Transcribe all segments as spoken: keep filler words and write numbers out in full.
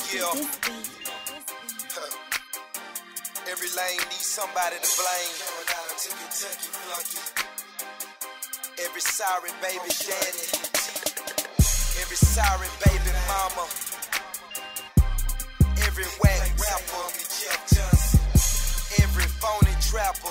Yeah. Every lane needs somebody to blame. Every sorry baby daddy. Every sorry baby mama. Every whack rapper. Every phony trapper.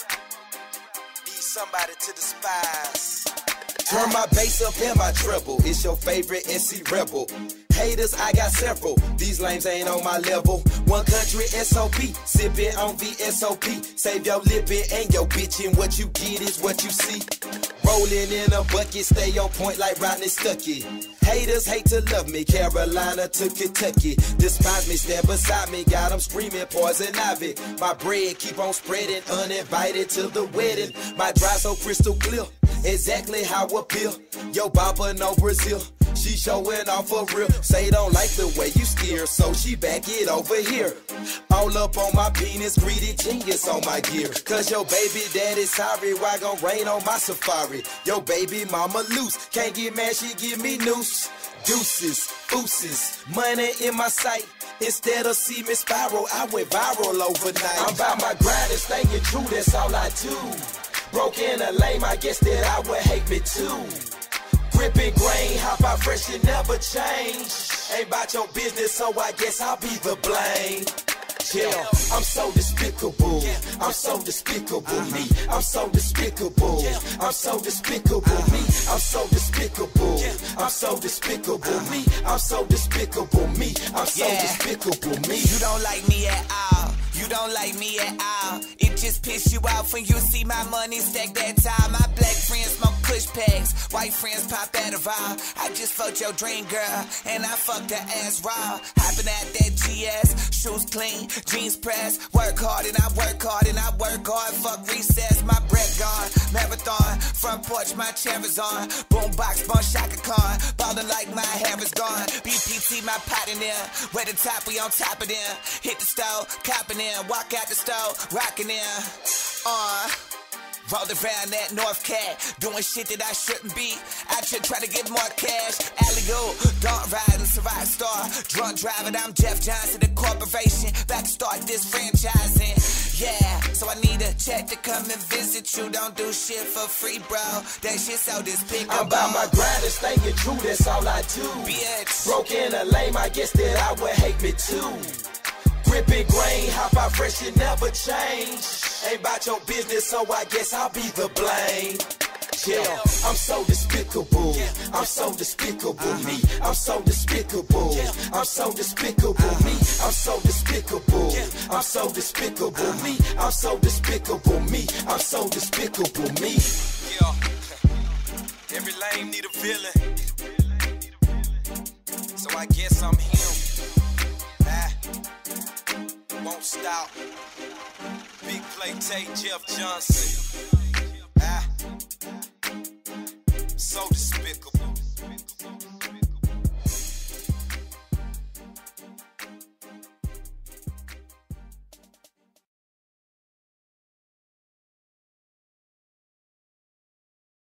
Needs somebody to despise. Turn my bass up and my treble. It's your favorite N C Rebel. Haters, I got several. These lames ain't on my level. One country S O P, sippin' on V S O P. Save your lippin' and your bitchin'. What you get is what you see. Rollin' in a bucket, stay on point like Rodney Stuckey. Haters hate to love me, Carolina to Kentucky. Despise me, stand beside me, got them screaming poison ivy. My bread keep on spreading, uninvited to the wedding. My drive so crystal clear, exactly how I feel. Yo, Baba no Brazil, she showing off for real. Say don't like the way you steer, so she back it over here. All up on my penis, greedy genius on my gear. Cause your baby daddy sorry, why gon' rain on my safari? Yo baby mama loose, can't get mad, she give me noose. Deuces, ooses, money in my sight. Instead of see me spiral, I went viral overnight. I'm about my grind and staying true, that's all I do. Broke in a lame, I guess that I would hate me too. Gripping grain, hop out fresh and never change. Ain't about your business, so I guess I'll be the blame. Yeah, I'm so despicable. I'm so despicable. Me, I'm so despicable. I'm so despicable. Me, I'm so despicable. I'm so despicable. Me, I'm so despicable. Me, I'm so despicable. Me. You don't like me at all. You don't like me at all. It just piss you off when you see my money stack that time. My black friends smoke push packs, white friends pop Adderall. I just fucked your dream girl, and I fucked her ass raw. Hopping at that G S, shoes clean, jeans pressed. Work hard and I work hard and I work hard. Fuck recess, my breath gone. Marathon, front porch, my chair is on. Boombox, bun Shaka Khan. Ballin' like my hair is gone. B P T, my pot in there. Where the top, we on top of them. Hit the stove, copping in. Walk out the store, rockin' in. Uh, rolled around that North Cat, doing shit that I shouldn't be. I should try to get more cash. Alley-go, don't ride, it's a rock star. Drunk driving, I'm Jeff Johnson, the corporation. Back to start this franchising. Yeah, so I need a check to come and visit you. Don't do shit for free, bro. That shit so despicable. I'm about my grind and staying true, that's all I do. Bitch. Broke in a lame, I guess that I would hate me too. Gripping grain, hop out fresh, it never change. Ain't about your business, so I guess I'll be the blame. Yeah, I'm so despicable. I'm so despicable. Me, I'm so despicable. I'm so despicable. Me, I'm so despicable. I'm so despicable. Me, I'm so despicable. Me, I'm so despicable. Me. Yeah, every lane need a villain, so I guess I'm him. Ah. Won't stop. Big play take Jeff Johnson. Ah, so despicable.